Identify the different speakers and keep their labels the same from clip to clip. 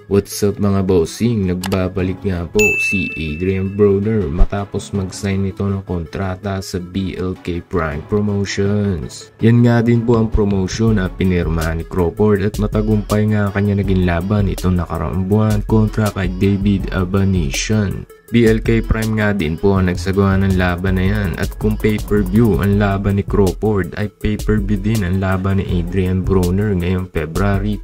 Speaker 1: What's up mga bossing? Nagbabalik nga po si Adrian Broner matapos mag-sign nito ng kontrata sa BLK Prime Promotions. Yan nga din po ang promotion na pinirma ni Crawford at matagumpay nga kanya naging laban itong nakaraang buwan kontra kay David Abanesian. BLK Prime nga din po ang nagsagawa ng laban na yan at kung pay-per-view ang laban ni Crawford ay pay-per-view din ang laban ni Adrian Broner ngayong February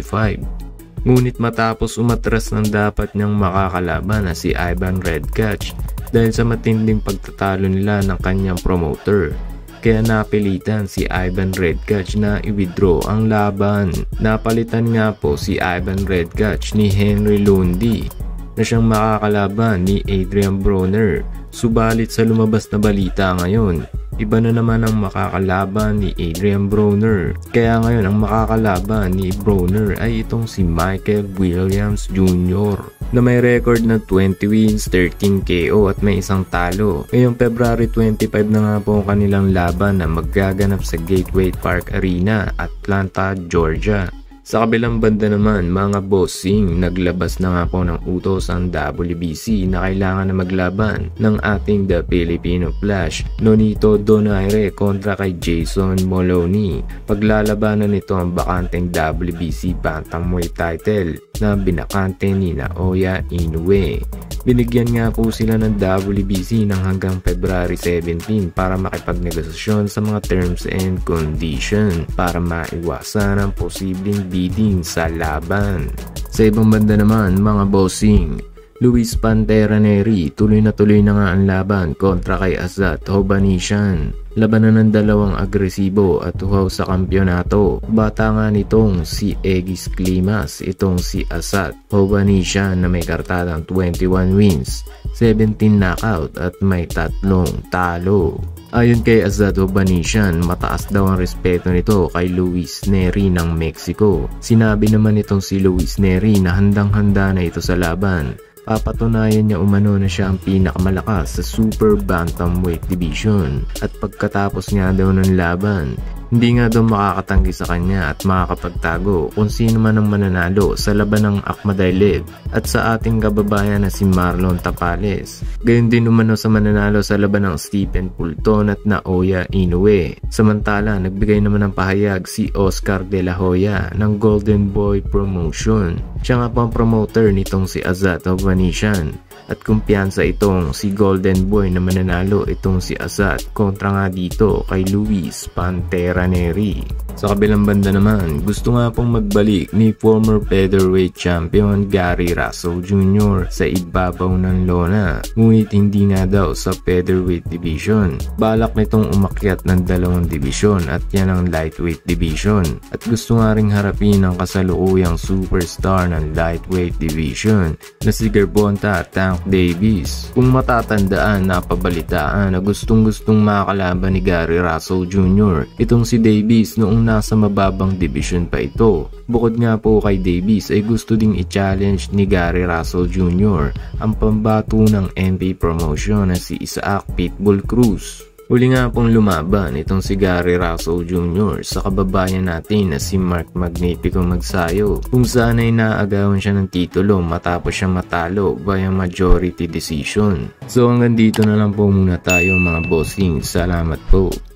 Speaker 1: 25. Ngunit matapos umatras ng dapat niyang makakalaban na si Ivan Redkach dahil sa matinding pagtatalo nila ng kanyang promoter. Kaya napilitan si Ivan Redkach na i-withdraw ang laban. Napalitan nga po si Ivan Redkach ni Henry Lundy na siyang makakalaban ni Adrian Broner. Subalit sa lumabas na balita ngayon, iba na naman ang makakalaban ni Adrian Broner. Kaya ngayon ang makakalaban ni Broner ay itong si Michael Williams Jr. na may record na 20 wins, 13 KO at may isang talo. Ngayong February 25 na nga po ang kanilang laban na maggaganap sa Gateway Park Arena, Atlanta, Georgia. Sa kabilang banda naman mga bossing, naglabas na nga po ng utos ang WBC na kailangan na maglaban ng ating The Filipino Flash, Nonito Donaire kontra kay Jason Moloney. Paglalabanan nito ang bakanteng WBC Bantamweight title na binakante ni Naoya Inoue. Binigyan nga po sila ng WBC ng hanggang February 17 para makipagnegosasyon sa mga terms and condition para maiwasan ang posibleng bidding sa laban. Sa ibang banda naman mga bossing, Luis Pantera Neri tuloy na nga ang laban kontra kay Azat Hovhannisyan. Labanan ng dalawang agresibo at uhaw sa kampyonato. Bata nga nitong si Egis Klimas, itong si Azat Hovhannisyan na may kartadang 21 wins, 17 knockout at may 3 talo. Ayon kay Azat Hovhannisyan, mataas daw ang respeto nito kay Luis Neri ng Mexico. Sinabi naman itong si Luis Neri na handang-handa na ito sa laban. Papatunayan niya umano na siya ang pinakamalakas sa Super Bantamweight Division at pagkatapos nga daw ng laban, hindi nga daw makakatanggi sa kanya at makakapagtago kung sino man ang mananalo sa laban ng Akhmadaliev at sa ating kababayan na si Marlon Tapales. Gayon din umano sa mananalo sa laban ng Stephen Fulton at Naoya Inoue. Samantala, nagbigay naman ng pahayag si Oscar De La Hoya ng Golden Boy Promotion. Siya nga po ang promoter nitong si Azat Hovhannisyan. At kumpiyansa itong si Golden Boy na mananalo itong si Azat kontra nga dito kay Luis Pantera Neri. Sa kabilang banda naman, gusto nga pong magbalik ni former featherweight champion Gary Russell Jr. sa ibabaw ng lona. Ngunit hindi nga daw sa featherweight division. Balak nitong umakyat ng 2 division at yan ang lightweight division. At gusto nga ring harapin ang kasalukuyang superstar ng lightweight division na si Gervonta Tank Davis. Kung matatandaan, napabalitaan na gustong-gustong makakalaban ni Gary Russell Jr. itong si Davis noong nasa mababang division pa ito. Bukod nga po kay Davis ay gusto ding i-challenge ni Gary Russell Jr. ang pambato ng MP promotion na si Isaac Pitbull Cruz. Huli nga pong lumaban itong si Gary Russell Jr. sa kababayan natin na si Mark Magnifico Magsayo kung saan ay naagawan siya ng titulo matapos siya matalo via majority decision. So hanggang dito na lang po muna tayo mga bossing. Salamat po.